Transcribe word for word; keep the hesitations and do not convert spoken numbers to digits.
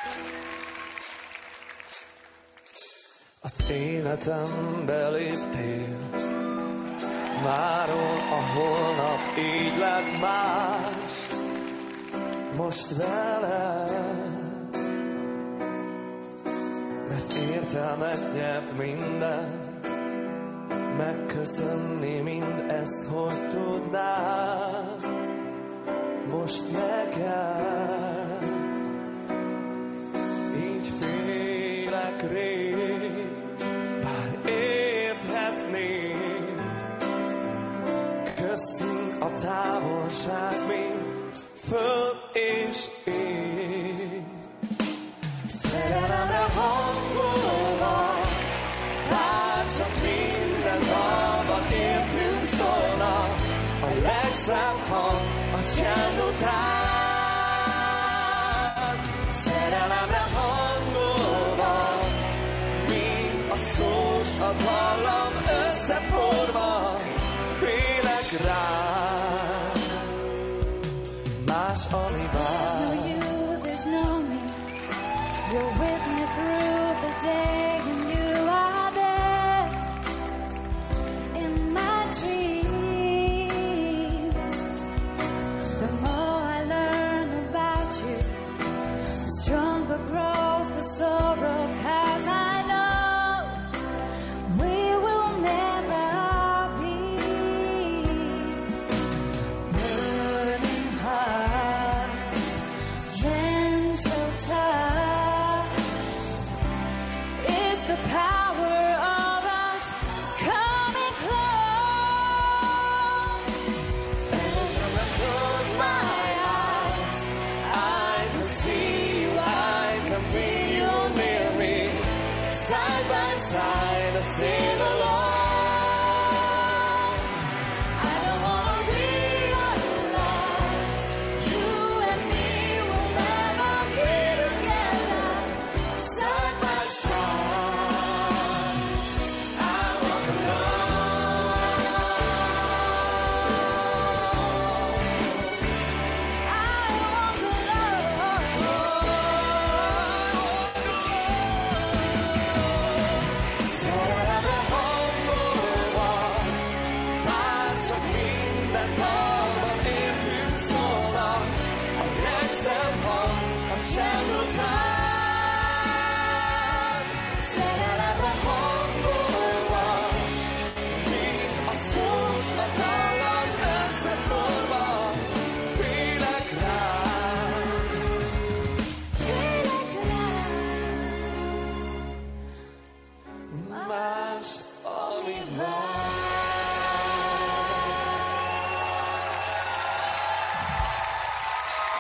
Az életembe léptél, máról a holnap így lett más, most veled, mert értelmet nyert minden, megköszönni mind ezt, hogy tudnád, most neked, így félek rég, bár érthetnék, köztünk a távolság még föld és ég. Szerelemre hangolva, bár csak minden dalban értünk szólna, a legszebb hang a csend után. Szerelemre hangolva, mint a szós a dallam összeforva, félek rád, más ami vár. You're with me through the day, and you are there in my dreams. The more I learn about you, the stronger grows the sorrow, 'cause I know we will never be. Burning hearts, gentle touch, the power of us coming close. As I close my eyes, I can see you, I can feel you near me, side by side, I see